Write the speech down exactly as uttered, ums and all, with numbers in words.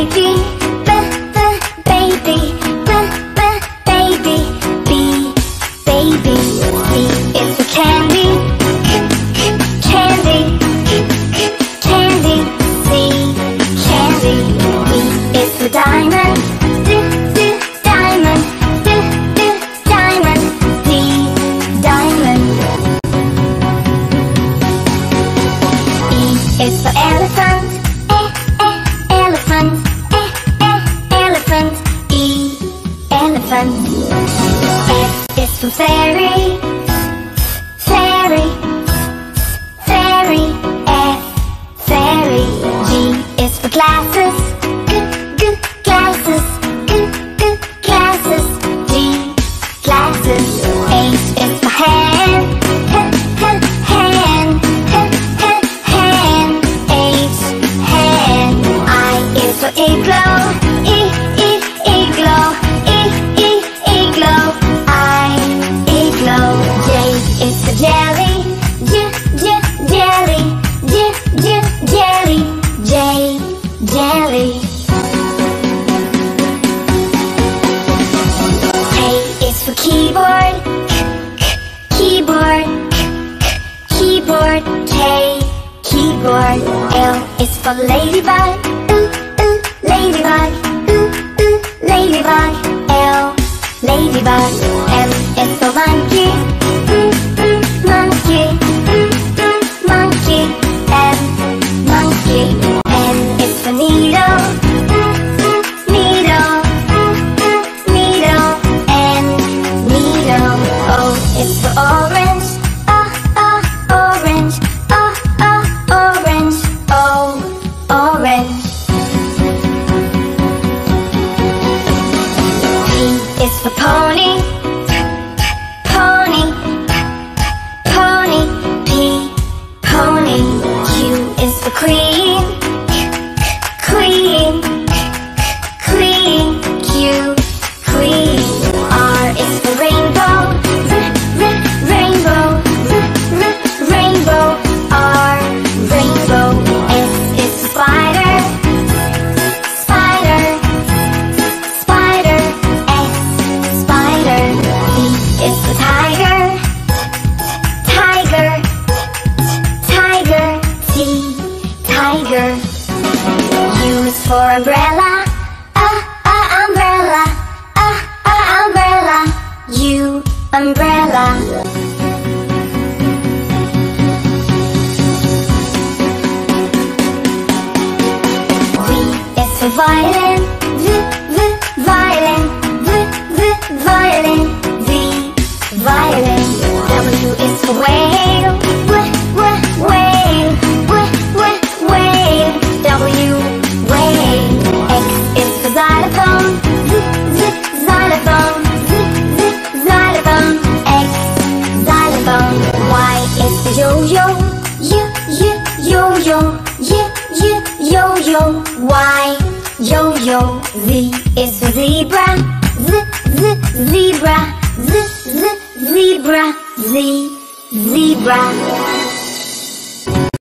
baby, b b baby, b b baby, b baby. C is for candy, c c candy, c c candy. C candy. D is for diamond, d d diamond, d d diamond. D diamond. E is for elephant, e e elephant, e e elephant. E elephant. F is for fairy, fairy, fairy. F fairy. G is for glasses, g g glasses, g g glasses. G glasses. H is for hand, h h hand, h h hand. H hand. I is for igloo, e e igloo, e e igloo. I igloo. J is for jelly, j j jelly, j j jelly. J jelly. K is for keyboard, k k keyboard, k k keyboard. K keyboard. L is for ladybug, ooh ooh ladybug, ooh ooh ladybug. L ladybug. M is for monkey, mm mm monkey, mm mm monkey. M monkey. N is for needle, mm mm needle, mm mm needle. N needle. O is for orange, ah ah orange, ah ah orange. O orange. P is for pony, pony, pony. P pony. Q is for queen, queen, queen. Q queen. R is for rainbow, r r rainbow, r r rainbow. R rainbow. S is for spider, spider, spider. S spider. T is for tiger, tiger, tiger. T tiger. U is for umbrella, ah ah umbrella, ah ah umbrella. U umbrella. V is for violin, v v violin, v v violin. V violin. W is for whale, w w whale, w w whale. W whale. X is for xylophone, z z xylophone, z z xylophone. X xylophone. Y is for yo-yo, y y yo-yo, y y yo-yo. Y yo-yo. Z is for zebra, z z zebra, z z zebra. Z zebra.